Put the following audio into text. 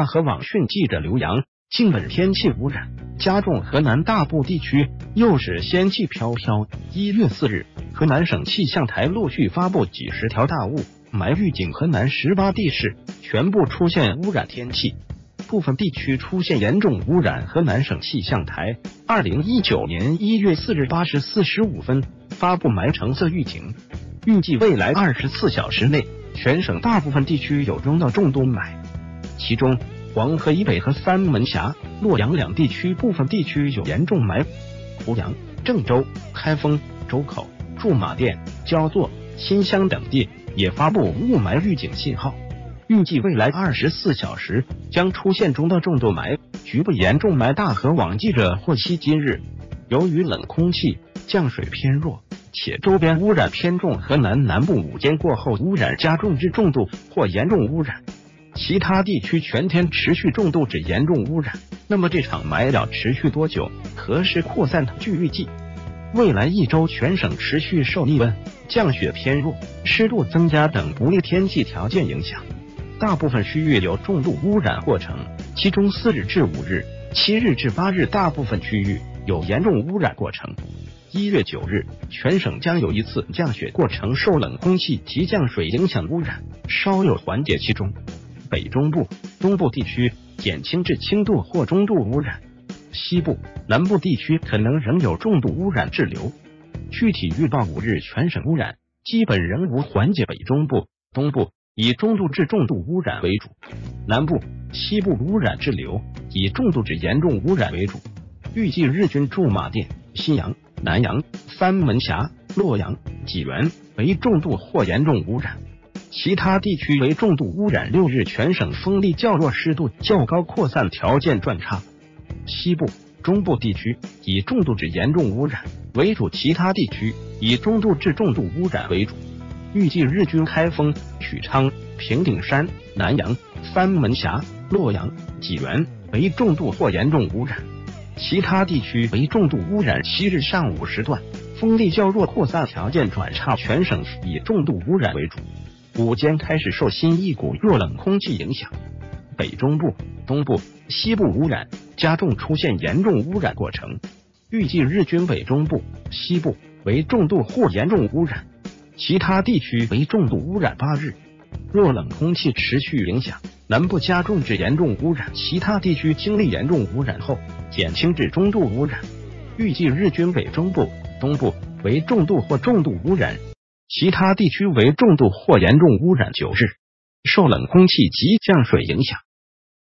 大河网讯记者刘洋，近本天气污染加重河南大部地区，又是仙气飘飘。1月4日，河南省气象台陆续发布几十条大雾霾预警，河南18地市全部出现污染天气，部分地区出现严重污染。河南省气象台2019年1月4日8时45分发布霾橙色预警，预计未来24小时内，全省大部分地区有中到重度霾，其中黄河以北和三门峡、洛阳两地区部分地区有严重霾。濮阳、郑州、开封、周口、驻马店、焦作、新乡等地也发布雾霾预警信号，预计未来24小时将出现中到重度霾，局部严重霾。大河网记者获悉，今日由于冷空气降水偏弱，且周边污染偏重，河南南部午间过后污染加重至重度或严重污染，其他地区全天持续重度至严重污染。那么这场霾要持续多久？何时扩散？据预计，未来一周全省持续受逆温、降雪偏弱、湿度增加等不利天气条件影响，大部分区域有重度污染过程，其中4日至5日、7日至8日大部分区域有严重污染过程。1月9日，全省将有一次降雪过程受冷空气及降水影响污染稍有缓解，其中北中部、东部地区减轻至轻度或中度污染，西部、南部地区可能仍有重度污染滞留。具体预报5日全省污染基本仍无缓解，北中部、东部以中度至重度污染为主，南部、西部污染滞留，以重度至严重污染为主。预计日均驻马店、新阳、南阳、三门峡、洛阳、济源为重度或严重污染，其他地区为重度污染。6日全省风力较弱、湿度较高，扩散条件转差，西部、中部地区以重度至严重污染为主，其他地区以中度至重度污染为主。预计日均开封、许昌、平顶山、南阳、三门峡、洛阳、济源为重度或严重污染，其他地区为重度污染。7日上午时段，风力较弱，扩散条件转差，全省以重度污染为主。午间开始受新一股弱冷空气影响，北中部、东部、西部污染加重，出现严重污染过程。预计日均北中部、西部为重度或严重污染，其他地区为重度污染。8日，弱冷空气持续影响，南部加重至严重污染，其他地区经历严重污染后减轻至中度污染。预计日均北中部、东部为重度或重度污染，其他地区为重度或严重污染。9日，受冷空气及降水影响，